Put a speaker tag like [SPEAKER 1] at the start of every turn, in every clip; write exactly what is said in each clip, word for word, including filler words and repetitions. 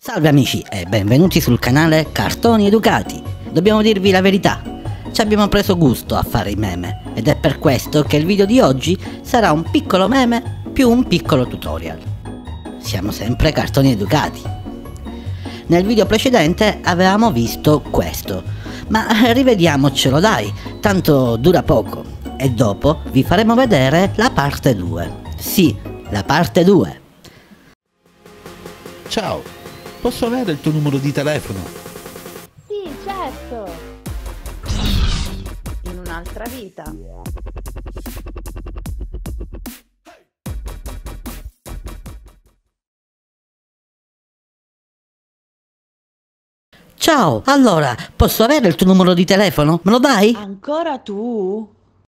[SPEAKER 1] Salve amici e benvenuti sul canale Cartoni Educati. Dobbiamo dirvi la verità, ci abbiamo preso gusto a fare i meme ed è per questo che il video di oggi sarà un piccolo meme più un piccolo tutorial. Siamo sempre Cartoni Educati. Nel video precedente avevamo visto questo, ma rivediamocelo dai, tanto dura poco e dopo vi faremo vedere la parte due. Sì, la parte due.
[SPEAKER 2] Ciao, posso avere il tuo numero di telefono?
[SPEAKER 3] Sì, certo! In un'altra vita.
[SPEAKER 1] Ciao, allora, posso avere il tuo numero di telefono? Me lo dai?
[SPEAKER 3] Ancora tu?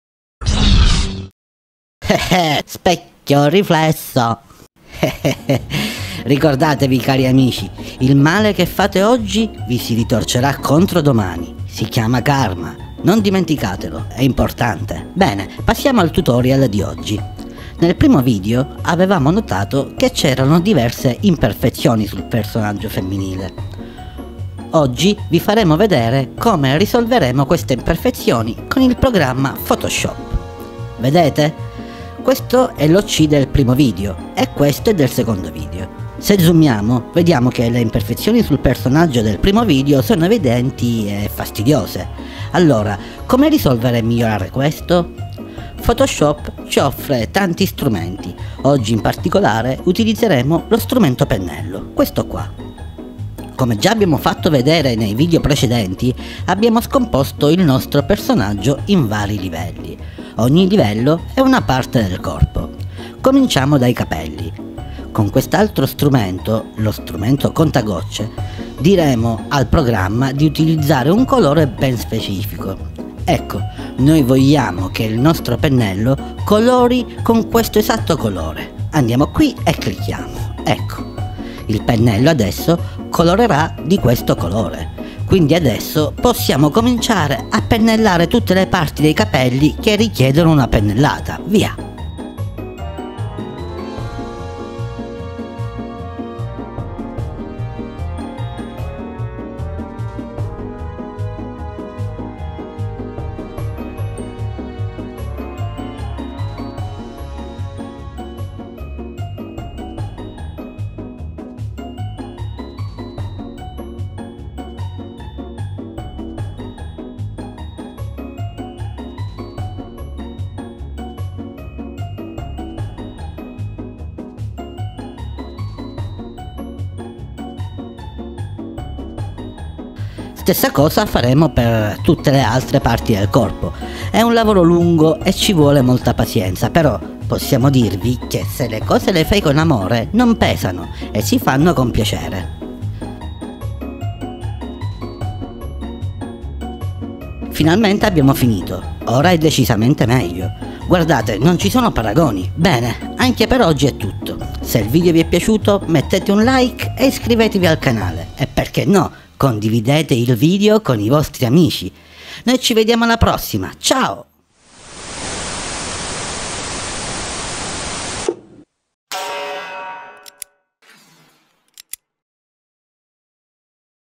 [SPEAKER 1] Eh, specchio riflesso. Ricordatevi cari amici, il male che fate oggi vi si ritorcerà contro domani. Si chiama karma, non dimenticatelo, è importante. Bene, passiamo al tutorial di oggi. Nel primo video avevamo notato che c'erano diverse imperfezioni sul personaggio femminile. Oggi vi faremo vedere come risolveremo queste imperfezioni con il programma Photoshop. Vedete? Questo è l'O C del primo video e questo è del secondo video. Se zoomiamo, vediamo che le imperfezioni sul personaggio del primo video sono evidenti e fastidiose. Allora, come risolvere e migliorare questo? Photoshop ci offre tanti strumenti. Oggi in particolare utilizzeremo lo strumento pennello, questo qua. Come già abbiamo fatto vedere nei video precedenti, abbiamo scomposto il nostro personaggio in vari livelli. Ogni livello è una parte del corpo. Cominciamo dai capelli. Con quest'altro strumento, lo strumento contagocce, diremo al programma di utilizzare un colore ben specifico. Ecco, noi vogliamo che il nostro pennello colori con questo esatto colore. Andiamo qui e clicchiamo. Ecco, il pennello adesso colorerà di questo colore. Quindi adesso possiamo cominciare a pennellare tutte le parti dei capelli che richiedono una pennellata. Via! Stessa cosa faremo per tutte le altre parti del corpo. È un lavoro lungo e ci vuole molta pazienza, però possiamo dirvi che se le cose le fai con amore non pesano e si fanno con piacere. Finalmente abbiamo finito, ora è decisamente meglio. Guardate, non ci sono paragoni. Bene, anche per oggi è tutto. Se il video vi è piaciuto mettete un like e iscrivetevi al canale e perché no, condividete il video con i vostri amici. Noi ci vediamo alla prossima, ciao!